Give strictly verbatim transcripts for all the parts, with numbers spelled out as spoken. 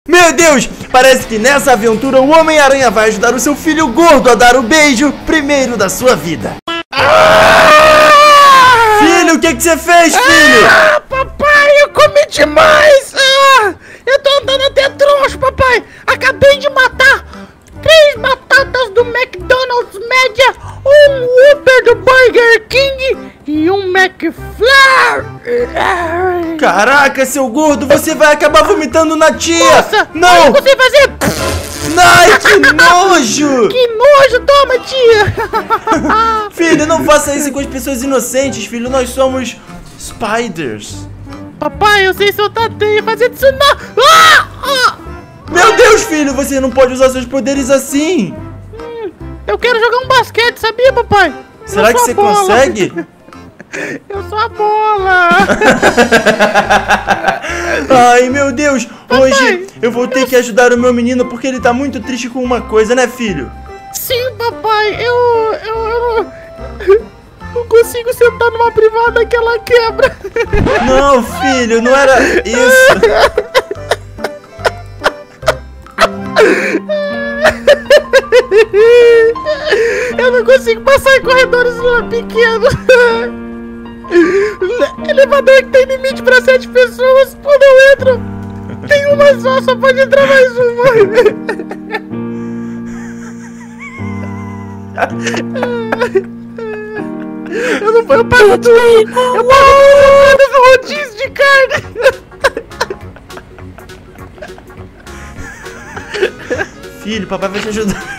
Meu Deus, parece que nessa aventura o Homem-Aranha vai ajudar o seu filho gordo a dar o beijo primeiro da sua vida. Ah! Filho, o que que você fez, filho? Ah, papai, eu comi demais. Ah, eu tô andando até troncho, papai. Acabei de matar três batatas do McDonald's média, um Uber do Burger King e um McFlurry. Caraca, seu gordo, você vai acabar vomitando na tia. Nossa, não! eu consigo fazer... Ai, que nojo! Que nojo, toma, tia! Filho, não faça isso com as pessoas inocentes, filho. Nós somos spiders. Papai, eu sei soltar teia, fazer isso não! Ah! Ah! Meu Deus, filho, você não pode usar seus poderes assim. Hum, eu quero jogar um basquete, sabia, papai? Será que você consegue? Eu sou a bola! Ai, meu Deus! Papai, hoje eu vou ter que ajudar o meu menino porque ele tá muito triste com uma coisa, né, filho? Sim, papai, eu... eu... eu não consigo sentar numa privada que ela quebra! Não, filho, não era isso! Eu não consigo passar em corredores pequenos! Elevador que tem limite pra sete pessoas, quando eu entro, tem uma só, só pode entrar mais uma. Eu não eu pago tudo, eu pago tudo no rodízio de carne. Filho, papai vai te ajudar.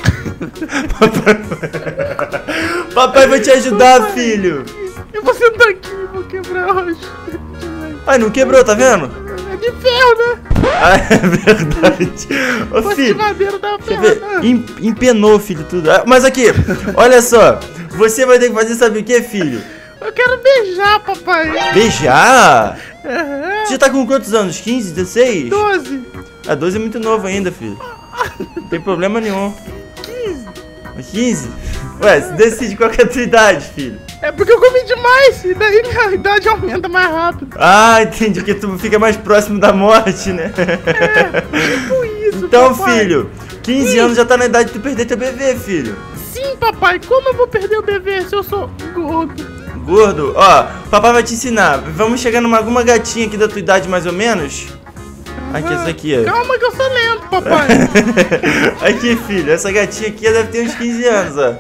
Papai, papai vai te ajudar, filho. Eu vou sentar aqui, vou quebrar hoje. Ai, não quebrou, tá vendo? É de ferro, né? Ah, é verdade. Ô, Fosse filho, de madeira, dava deixa eu ferro. ver. Em- Empenou, filho, tudo. Ah, mas aqui, olha só. Você vai ter que fazer, sabe o que, filho? Eu quero beijar, papai. Beijar? Aham. Você tá com quantos anos? quinze, dezesseis? doze. Ah, doze é muito novo ainda, filho. Não tem problema nenhum. quinze. quinze? Ué, você decide qual que é a tua idade, filho. É porque eu comi demais e daí minha idade aumenta mais rápido. Ah, entendi, porque tu fica mais próximo da morte, né? É, tipo isso, Então, papai. filho, quinze Sim. anos já tá na idade de tu perder teu bebê, filho. Sim, papai, como eu vou perder o bebê se eu sou gordo? Gordo, ó, papai vai te ensinar. Vamos chegar numa alguma gatinha aqui da tua idade, mais ou menos. Aqui, essa aqui, ó. Calma que eu sou lento, papai. Aqui, filho, essa gatinha aqui deve ter uns quinze anos, ó.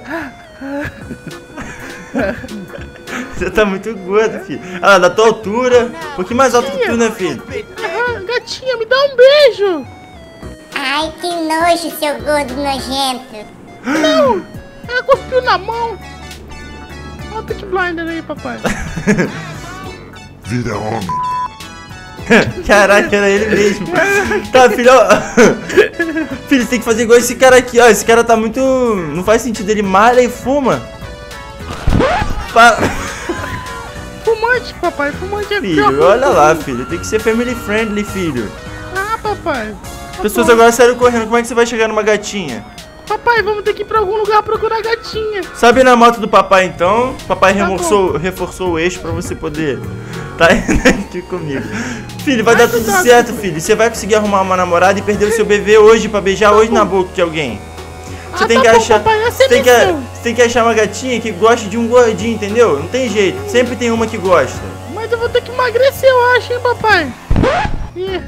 Você tá muito gordo, filho. Ah, da tua altura. Um pouquinho mais alto que tu, né, filho? Ah, gatinha, me dá um beijo. Ai, que nojo, seu gordo nojento. Não, ela cuspiu na mão. Olha o Peaky Blinder aí, papai. Vira homem. Caraca, era ele mesmo. Tá, filho, ó. Filho, você tem que fazer igual esse cara aqui, ó. Esse cara tá muito... Não faz sentido, ele malha e fuma. Pa... Fumante, papai, fumante é Filho, pior. olha lá, filho. Tem que ser family friendly, filho. Ah, papai. Pessoas Papai. agora saíram correndo. Como é que você vai chegar numa gatinha? Papai, vamos ter que ir pra algum lugar procurar gatinha. Sobe na moto do papai, então. Papai Tá reforçou, reforçou o eixo pra você poder tá indo aqui comigo. Filho, vai Ai, dar tudo cuidado. certo, filho. Você vai conseguir arrumar uma namorada e perder o seu bebê hoje pra beijar hoje na boca de alguém. Você Ah, tem tá que bom, achar, papai, essa você é tem que, missão. você tem que achar uma gatinha que goste de um gordinho, entendeu? Não tem jeito. Sempre tem uma que gosta. Mas eu vou ter que emagrecer, eu acho, hein, papai. Ih,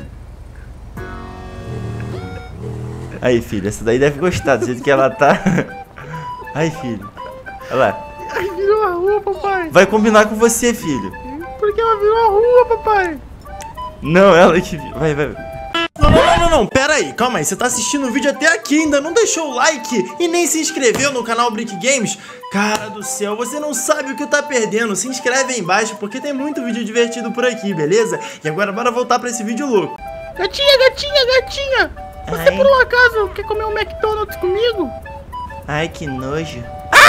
Aí, filho, essa daí deve gostar do jeito que ela tá. Aí, filho. Olha lá. ai, virou a rua, papai. Vai combinar com você, filho. Por que ela virou a rua, papai? Não, ela que... Vai, vai. Não, não, não, não, não, pera aí, calma aí, você tá assistindo o vídeo até aqui e ainda não deixou o like e nem se inscreveu no canal Brick Games? Cara do céu, você não sabe o que tá perdendo, se inscreve aí embaixo porque tem muito vídeo divertido por aqui, beleza? E agora bora voltar pra esse vídeo louco. Gatinha, gatinha, gatinha. Você Ai. por um acaso quer comer um McDonald's comigo? Ai, que nojo.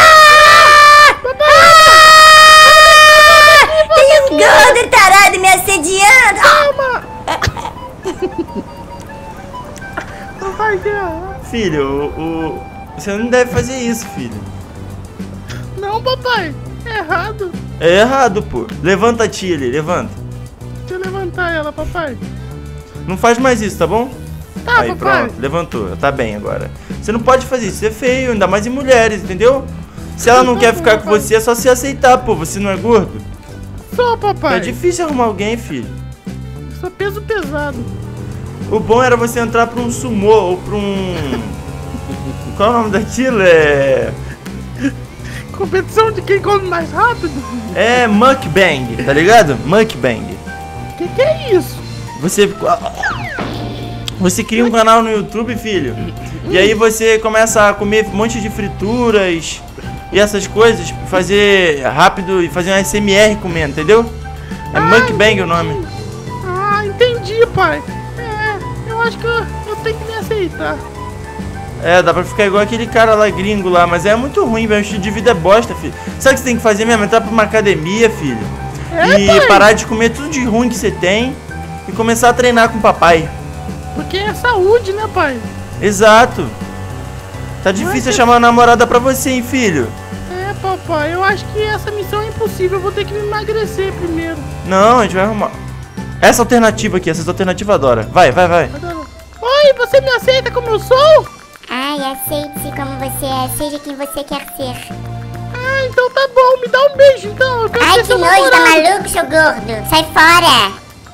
Tem um gordo tarado me assediando. Calma. Papai, quer... Filho, o, o... Você não deve fazer isso, filho. Não, papai. É errado. É errado, pô. Levanta a tia ali, levanta. Deixa eu levantar ela, papai. Não faz mais isso, tá bom? Tá, Aí, papai. pronto, levantou. Tá bem agora. Você não pode fazer isso, é feio, ainda mais em mulheres, entendeu? Se ela não quer ficar com você, é só se aceitar, pô. Você não é gordo? Sou, papai. É difícil arrumar alguém, filho. Sou peso pesado. O bom era você entrar pra um sumô ou pra um... Qual é o nome daquilo? É... Competição de quem come mais rápido? É mukbang, tá ligado? Mukbang. Que que é isso? Você... Você cria um canal no YouTube, filho. E aí você começa a comer um monte de frituras e essas coisas, fazer rápido e fazer um A S M R comendo, entendeu? É Ah, mukbang o nome. Ah, entendi, pai. É, eu acho que eu, eu tenho que me aceitar. É, dá pra ficar igual aquele cara lá gringo lá, mas é muito ruim, velho. O estilo de vida é bosta, filho. Sabe o que você tem que fazer mesmo? Entrar pra uma academia, filho. É, E pai. parar de comer tudo de ruim que você tem e começar a treinar com o papai. Porque é saúde, né, pai? Exato. Tá difícil Mas- chamar uma namorada pra você, hein, filho? É, papai, eu acho que essa missão é impossível. Eu vou ter que me emagrecer primeiro. Não, a gente vai arrumar. Essa alternativa aqui, essas alternativas adora. Vai, vai, vai. Oi, você me aceita como eu sou? Ai, aceite-se como você é, seja quem você quer ser. Ah, então tá bom. Me dá um beijo, então. Eu quero Ai, ser que seu nojo, tá namorado. maluco, seu gordo? Sai fora!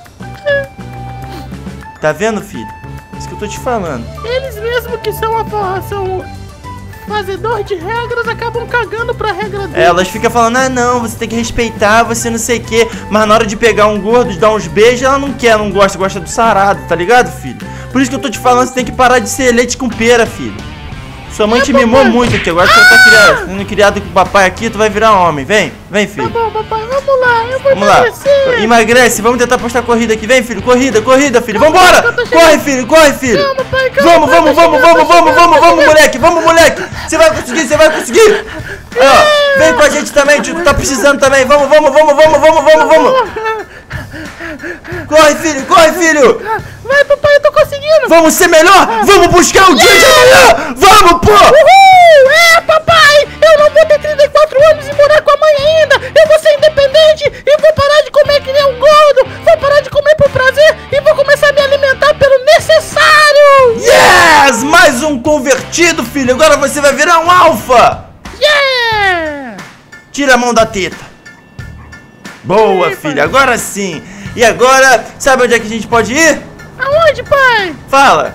Tá vendo, filho? Isso que eu tô te falando. Eles mesmo que são, a, são fazedor de regras acabam cagando pra regra deles. Elas ficam falando, ah não, você tem que respeitar, você não sei o quê. Mas na hora de pegar um gordo, de dar uns beijos, ela não quer, não gosta, gosta do sarado, tá ligado, filho? Por isso que eu tô te falando, você tem que parar de ser leite com pera, filho. Sua mãe É, te mimou papai. muito aqui, agora que você tá criado, sendo criado com o papai aqui, tu vai virar homem. Vem, vem, Tá filho. bom, papai, vamos lá. Eu vou Vamos lá. emagrecer. Emagrece, vamos tentar postar corrida aqui. Vem, filho, corrida, corrida, filho. Vambora! eu tô chegando. Corre, filho, corre, filho. Calma, pai, calma, Vamos, pai, vamos, tô vamos, chegando, vamos, tô vamos, chegando, vamos, tô vamos, moleque, vamos, moleque. Você vai conseguir, você vai conseguir. Ó, vem com a gente também, tio. Tu tá precisando também. Vamos, vamos, vamos, vamos, vamos, vamos, vamos. Corre, filho, corre, filho. Vai, papai, eu tô conseguindo. Vamos ser melhor. Vamos buscar o dia de amanhã. Vamos, pô. Uhul! É, papai! Eu não vou ter trinta e quatro anos e morar com a mãe ainda! Eu vou ser independente e vou parar de comer que nem um gordo! Vou parar de comer por prazer e vou começar a me alimentar pelo necessário! Yes! Mais um convertido, filho. Agora você vai virar um alfa. Yeah! Tira a mão da teta. Boa, Ih, filho. pai. Agora sim. E agora, sabe onde é que a gente pode ir? Aonde, pai? Fala.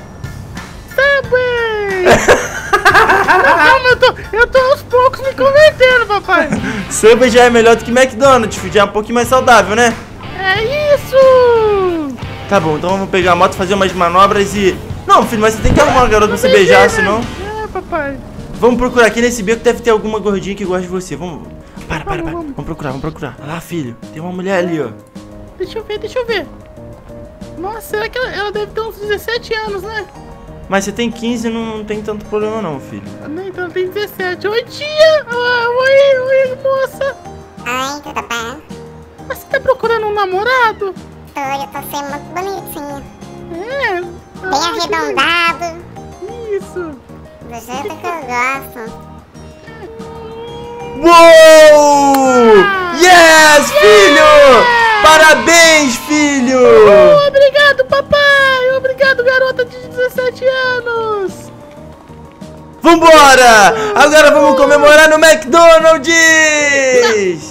Subway! Calma, eu tô, eu tô aos poucos me convertendo, papai! Subway já é melhor do que McDonald's, filho. Já é um pouquinho mais saudável, né? É isso! Tá bom, então vamos pegar a moto, fazer umas manobras e... Não, filho, mas você tem que arrumar uma garota pra você beijar, senão... É, papai. Vamos procurar aqui nesse beco, deve ter alguma gordinha que gosta de você. Vamos... Para, para, para. Vamos, vamos. Vamos procurar, vamos procurar. Olha lá, filho. Tem uma mulher ali, ó. Deixa eu ver, deixa eu ver. Nossa, será que ela, ela deve ter uns dezessete anos, né? Mas você tem quinze, não, não tem tanto problema não, filho. Nem então tem dezessete. Oi, tia! Ah, oi, oi, moça! Oi, tudo bem? Mas você tá procurando um namorado? Tô, eu tô sendo muito bonitinho. É. Bem ah, que arredondado, legal. Isso. do jeito que eu gosto. Uou! Yes, filho! Parabéns, filho! Oh, obrigado, papai! Obrigado, garota de dezessete anos! Vambora! Agora vamos comemorar no McDonald's!